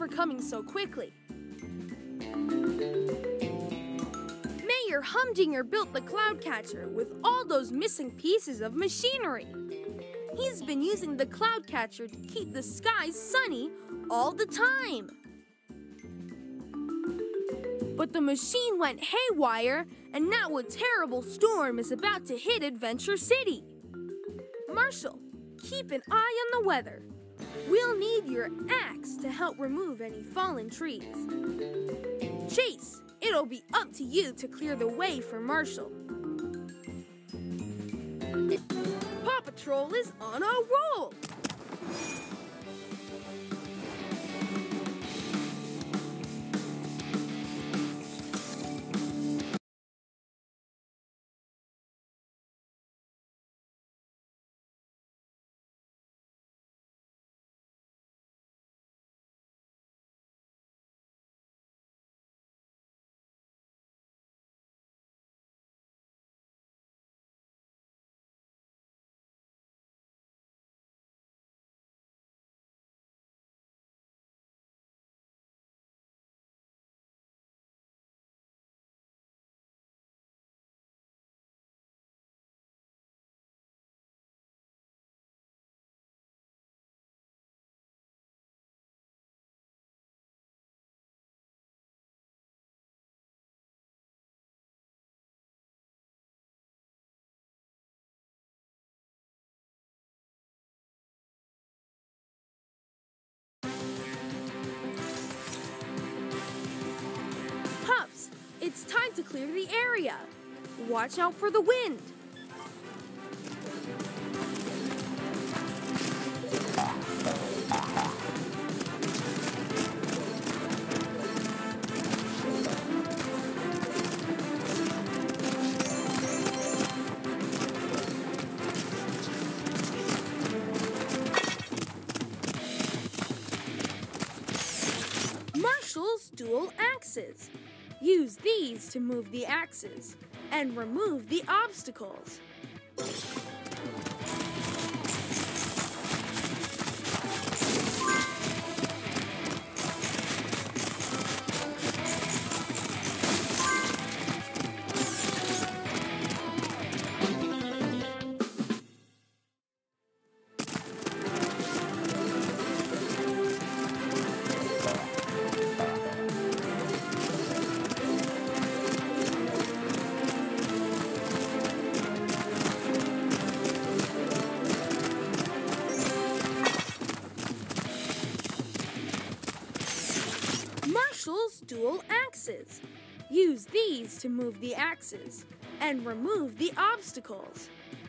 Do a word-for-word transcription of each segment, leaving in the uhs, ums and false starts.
for coming so quickly. Mayor Humdinger built the cloud catcher with all those missing pieces of machinery. He's been using the cloud catcher to keep the skies sunny all the time. But the machine went haywire, and now a terrible storm is about to hit Adventure City. Marshall, keep an eye on the weather. We'll need your axe to help remove any fallen trees. Chase, it'll be up to you to clear the way for Marshall. Paw Patrol is on a roll! It's time to clear the area. Watch out for the wind. Marshall's dual axes. Use these to move the axes and remove the obstacles. Dual axes. Use these to move the axes and remove the obstacles.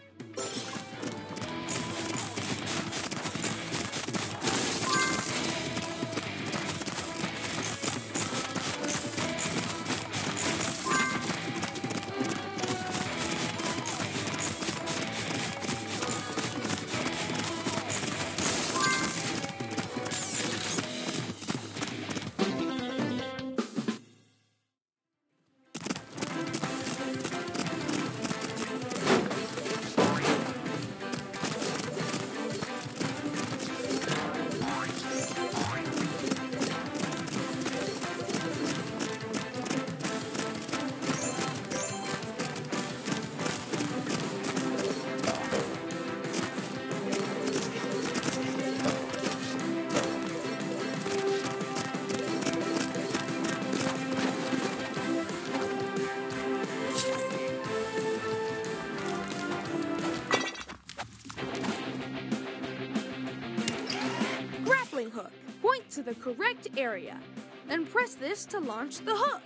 Hook. Point to the correct area, then press this to launch the hook.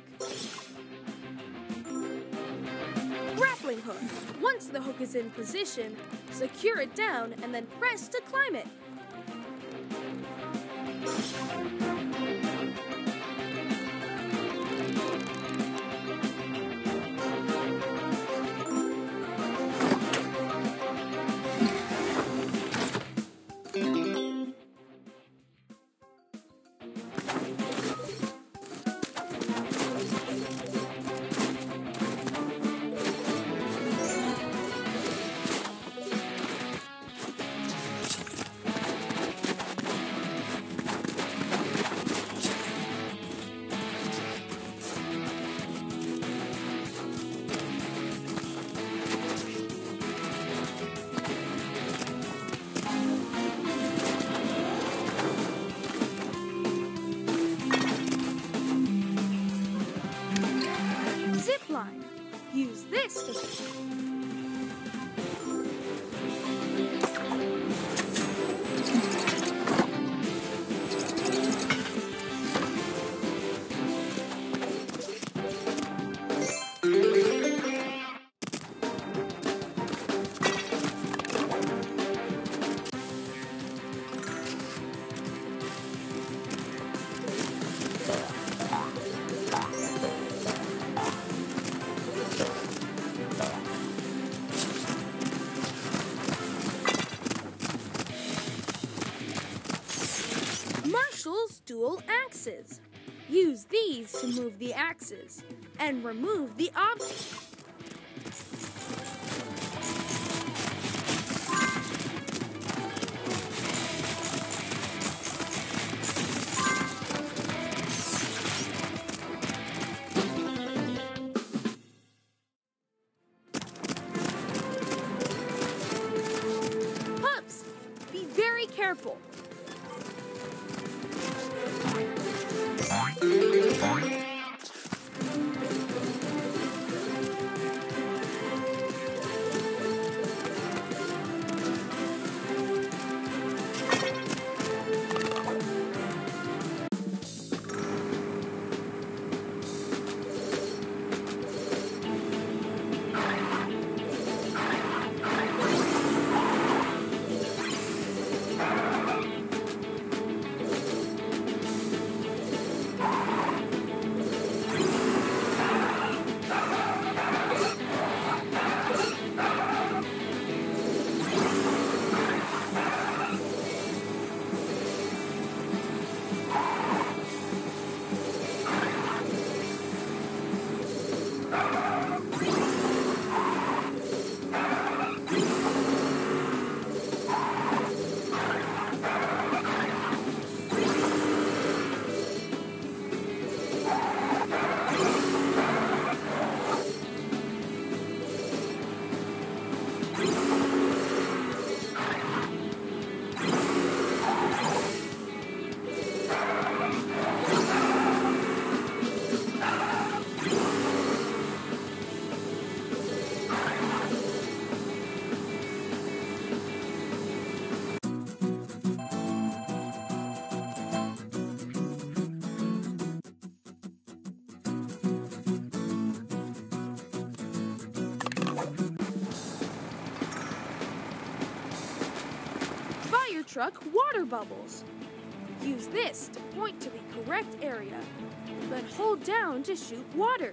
Grappling hook. Once the hook is in position, secure it down and then press to climb it. rest of it. Dual axes. Use these to move the axes and remove the obstacles. Pups, be very careful. Truck water bubbles. Use this to point to the correct area, then hold down to shoot water.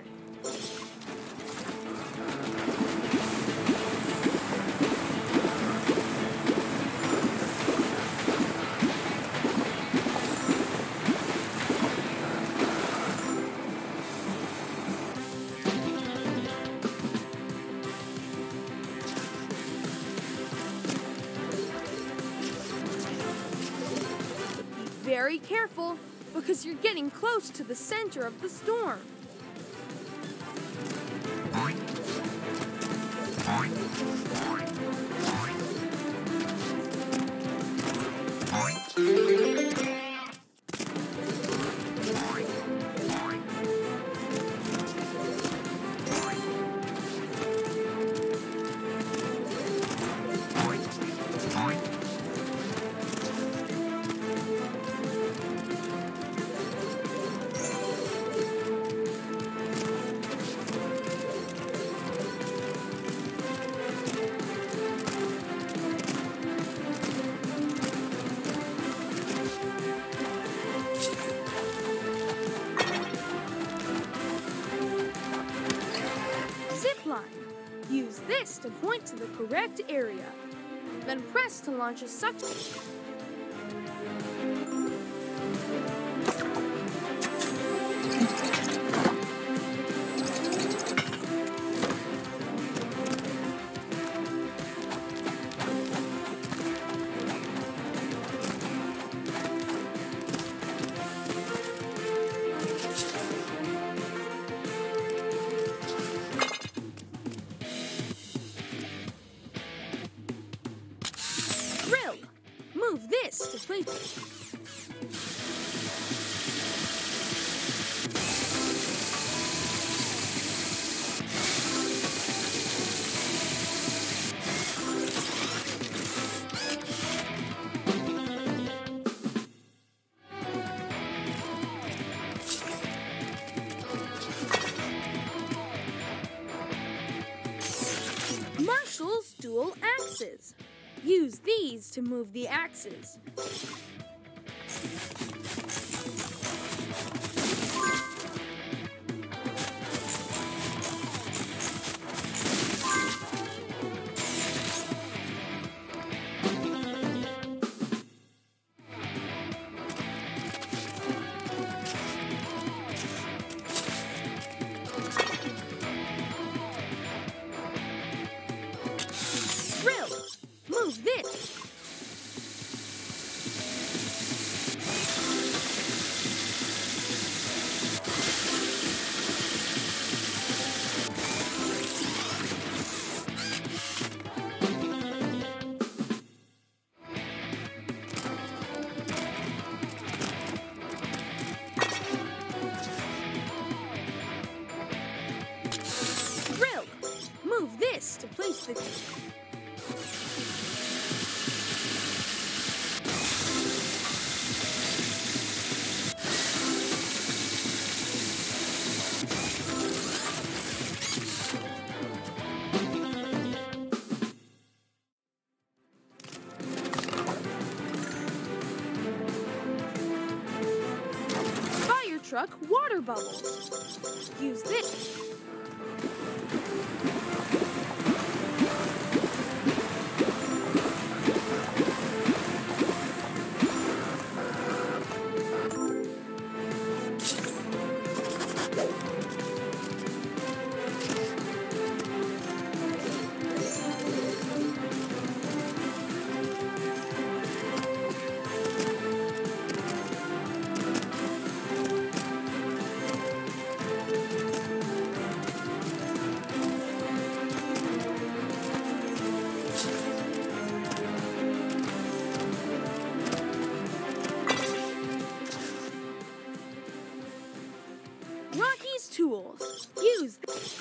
Very careful, because you're getting close to the center of the storm. Use this to point to the correct area. Then press to launch a suction. Move this to place it. Use these to move the axes. Move this. Drill. Move this to place the truck water bubbles. Use this. Tools. Use this.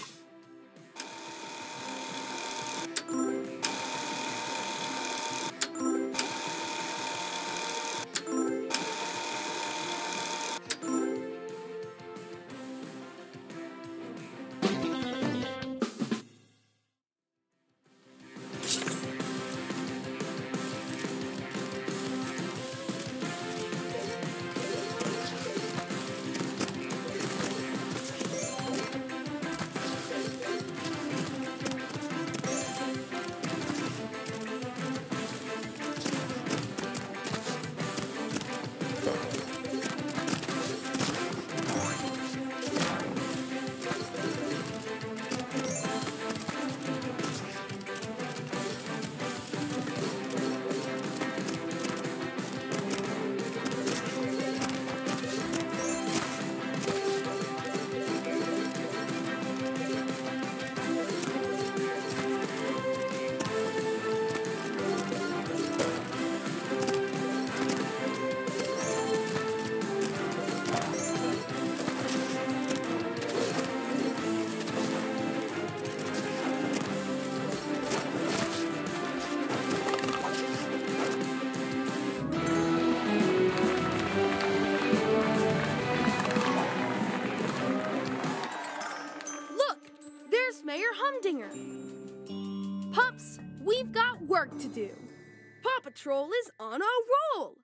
Mayor Humdinger. Pups, we've got work to do. Paw Patrol is on a roll.